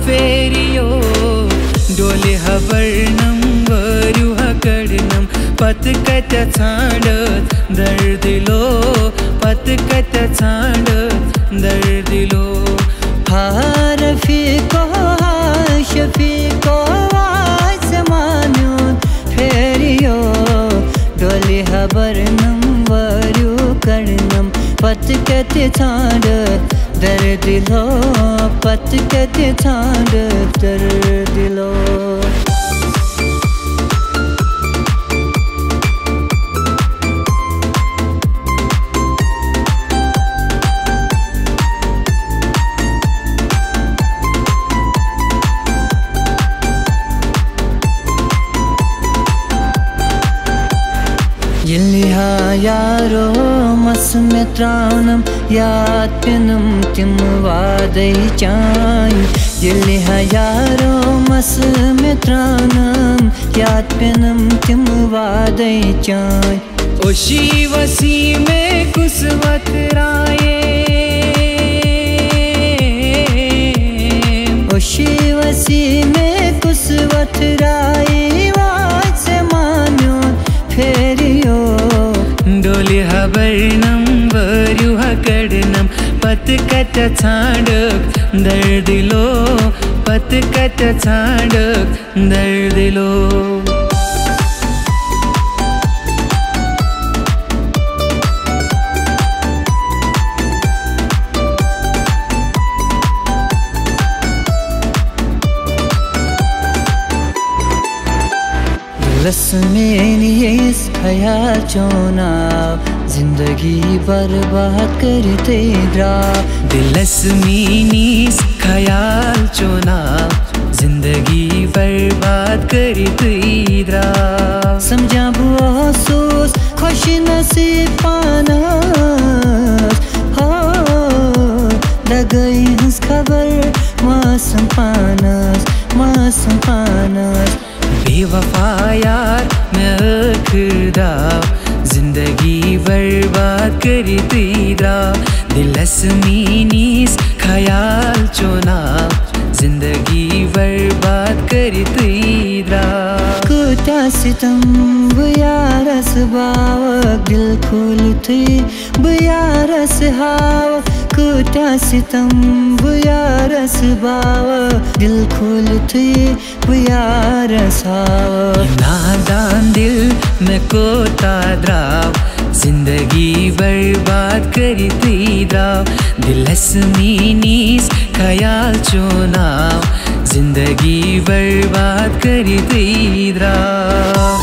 फेरियो डोले वर्णम वरुह कडनम पत कत छाडत दर्दिलो पत कत छाडत दर्दिलो हारफिको शफिको आसमान्यों फेरियो डोले वर्णम वरुह कडनम पत कत छाडत दर्दिलो पत कत छाडत दर्दिलो यलिहा यारो मस में त्राणम याद पिनम तिम वादई चाय यलिहा यारो मस में त्राणम याद पिनम तिम वादई चाय ओशी वसी में कुसवत राये ओशी वसी में कुसवत राये वासे मान्यो फेरियो डोले वर्णम वरुह कडनम पत कत छाडक दर्दिलो पत कत छाडक दर्दिलो लस्मेनी इस ख्याल चुनाव जिंदगी बर्बाद करते ड्राव दिलस्मीनी इस ख्याल चुनाव जिंदगी बर्बाद करते ड्राव समझा बुआ अफसोस खुश नसीब पानस हो लगई हंस खबर मौसम पानस बेवफा यार मैं खुदा जिंदगी बर्बाद करती ड्राव दिलस्मीनीस ख्याल चुनाव जिंदगी बर्बाद करती ड्राव कुता सितम बुयारस बावक दिल खुलती बुयारस हाव कुता सितम बुयारस बावक दिल खुलती बुयारस हाव नादान दिल में कोता ड्राव जिंदगी बर्बाद करती ड्राव दिलस्मीनीस ख्याल चुनाव जिंदगी बर्बाद करती ड्राव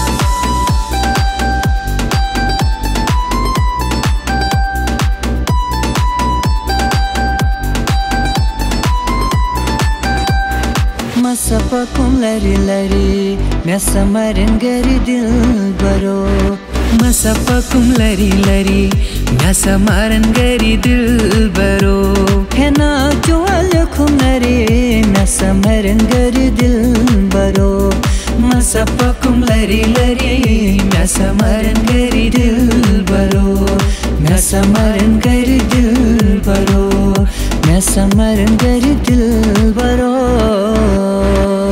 मसपकुम लरी लरी मैं समरन गरी दिल बरो मसपकुम लरी लरी मैं समरन गरी दिल बरो है ना चोल खुम लरी मैं समरन गरी दिल बरो मसपकुम लरी लरी मैं समरन गरी दिल बरो मैं समरन गरी दिल बरो मैं समरन गरी दिल बरो